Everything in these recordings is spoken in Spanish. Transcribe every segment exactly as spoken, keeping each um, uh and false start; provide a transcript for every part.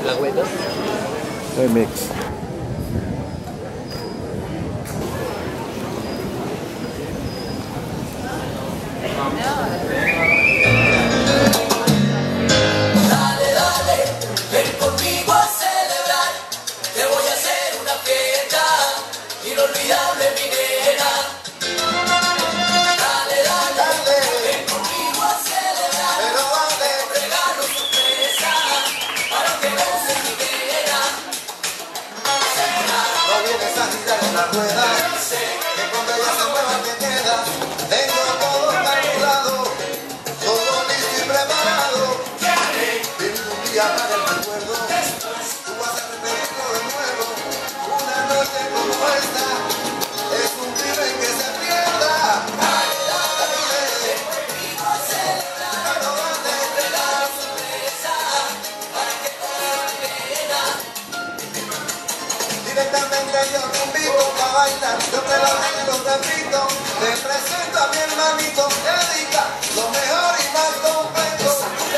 Cacahuetas. Remix. Dale, dale, ven conmigo a celebrar. Te voy a hacer una fiesta inolvidable, mi nena. Dale, dale, ven conmigo a celebrar. Pero dale, un regalo sorpresa para que goces, mi nena. No vienes a girar en la rueda, que cuando ella se mueva te quedas. Tengo todo calculado, todo listo y preparado. Vive un día para el recuerdo, tú vas a repetirlo de nuevo. Una noche como esta, es un crimen que se pierda. Dale, dale, ven conmigo a celebrar. Pero dale, Un regalo sorpresa para que goces, mi nena. directamente yo te invito a bailar. Yo te lo digo y lo repito, te presento a mi hermanito, dedica lo mejor y más completo.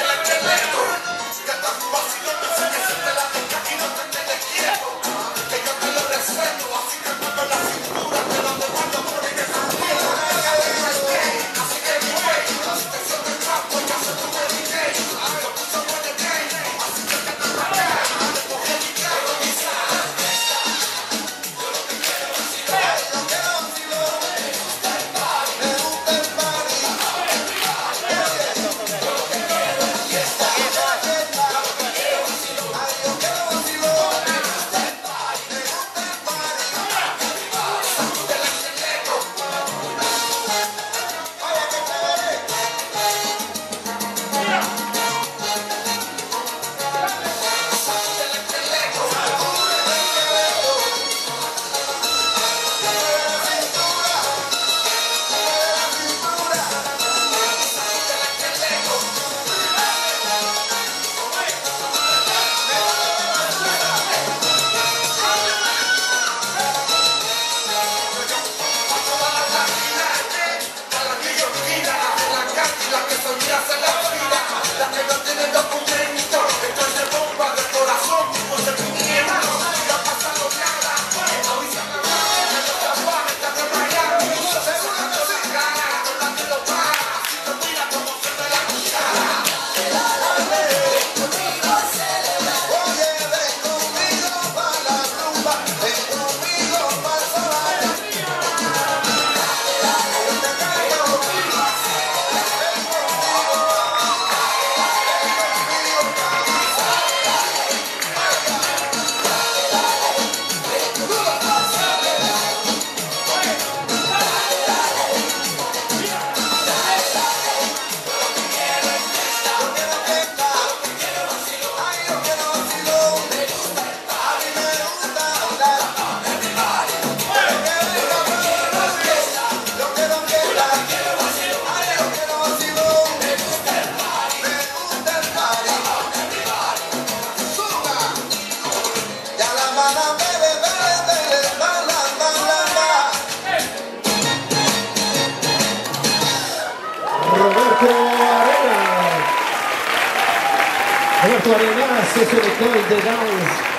Roberto Arenas. Roberto Arenas es el director de Dance.